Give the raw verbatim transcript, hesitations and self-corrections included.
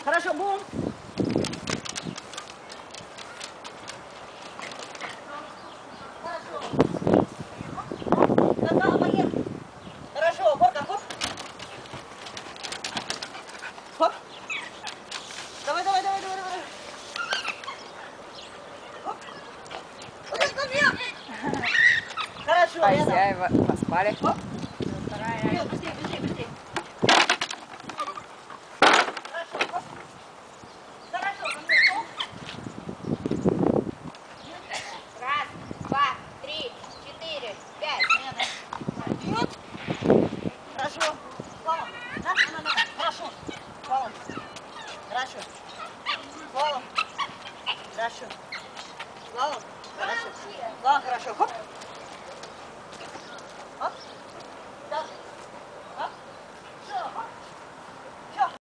Хорошо, бум. Хорошо, горка, хоп. Хоп. Давай, давай, давай, давай, давай. Хоп. Вот так, хоп. Хорошо, хозяева поспали. Хоп. Вперед, быстрее, быстрее, быстрее. Хорошо, хоп. Хорошо, ко мне, хоп. Раз, два, три, четыре, пять. Вперед. Хорошо. Слава. На, на, на, на. Хорошо. Слава. Хорошо. Слава. Хорошо. Слава. Хорошо. Слава, хорошо. Хоп.